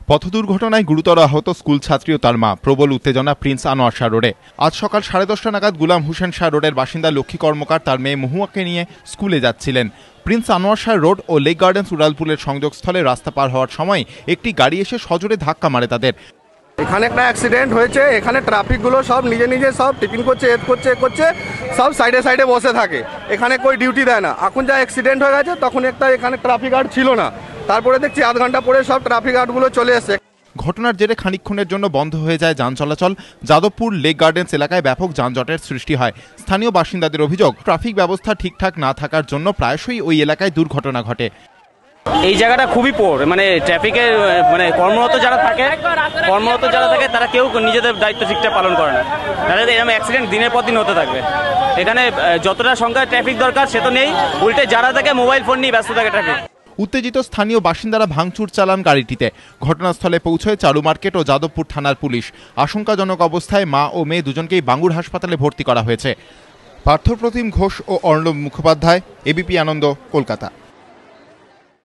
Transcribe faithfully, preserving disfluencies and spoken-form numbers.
পথ দুর্ঘটনায় গুরুতর আহত স্কুল ছাত্রী ও তার মা। প্রবল উত্তেজনা প্রিন্স আনোয়ার শাহ রোডে। আজ সকাল সাড়ে দশটা নাগাদ গুলাম হোসেন শাহ রোডের বাসিন্দা লক্ষ্মী কর্মকার তার মেয়ে মহুয়াকে নিয়ে স্কুলে যাচ্ছিলেন। প্রিন্স আনোয়ার শাহ রোড ও লেক গার্ডেন্স উড়ালপুলের সংযোগস্থলে রাস্তা পার হওয়ার সময় একটি গাড়ি এসে সজোরে ধাক্কা মারে তাদের। এখানে একটা অ্যাক্সিডেন্ট হয়েছে। এখানে ট্রাফিকগুলো সব নিজে নিজে সব টিফিন করছে, এড করছে এ করছে, সব সাইডে সাইডে বসে থাকে। এখানে কই ডিউটি দেয় না। এখন যা অ্যাক্সিডেন্ট হয়ে গেছে তখন একটা এখানে ট্রাফিক গার্ড ছিল না, তারপরে দেখছি আধ ঘন্টা পরে সব ট্রাফিক গার্ডগুলো চলে এসছে। ঘটনার জেরে খানিকক্ষণের জন্য বন্ধ হয়ে যায় যান চলাচল। যাদবপুর লেক গার্ডেন্স এলাকায় ব্যাপক যানজটের সৃষ্টি হয়। স্থানীয় বাসিন্দাদের অভিযোগ, ট্রাফিক ব্যবস্থা ঠিকঠাক না থাকার জন্য প্রায়শই ওই এলাকায় দুর্ঘটনা ঘটে। এই জায়গাটা খুবই পোর, মানে ট্রাফিকের মানে কর্মরত যারা থাকে কর্মরত যারা থাকে তারা কেউ নিজেদের দায়িত্ব ঠিকঠাক পালন করে না। তাহলে এরকম অ্যাক্সিডেন্ট দিনের পর দিন হতে থাকবে। এখানে যতটা সংখ্যায় ট্রাফিক দরকার সে তো নেই, উল্টে যারা থাকে মোবাইল ফোন নিয়ে ব্যস্ত থাকে ট্রাফিক। উত্তেজিত স্থানীয় বাসিন্দারা ভাঙচুর চালান গাড়িটিতে। ঘটনাস্থলে পৌঁছয় চারু মার্কেট ও যাদবপুর থানার পুলিশ। আশঙ্কাজনক অবস্থায় মা ও মেয়ে দুজনকেই বাঙ্গুর হাসপাতালে ভর্তি করা হয়েছে। পার্থপ্রতিম ঘোষ ও অর্ণব মুখোপাধ্যায়, এবিপি আনন্দ, কলকাতা।